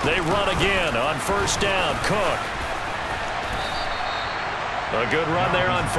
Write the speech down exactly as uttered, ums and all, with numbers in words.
They run again on first down. Cook. A good run there on